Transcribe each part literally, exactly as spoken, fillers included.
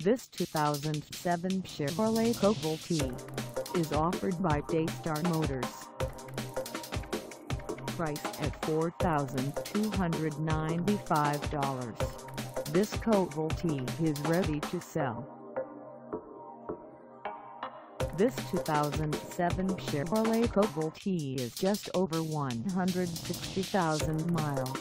This two thousand seven Chevrolet Cobalt is offered by Daystarr Motors. Priced at four thousand two hundred ninety-five dollars, this Cobalt is ready to sell. This two thousand seven Chevrolet Cobalt is just over one hundred sixty thousand miles.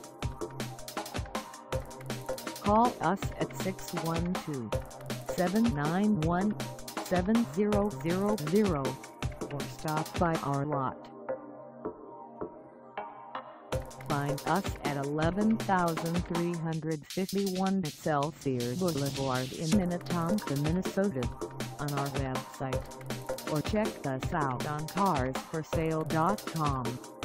Call us at six one two, seven nine one, seven zero zero zero or stop by our lot. Find us at eleven thousand three hundred fifty-one Excelsior Boulevard in Minnetonka, Minnesota, on our website, or check us out on cars for sale dot com.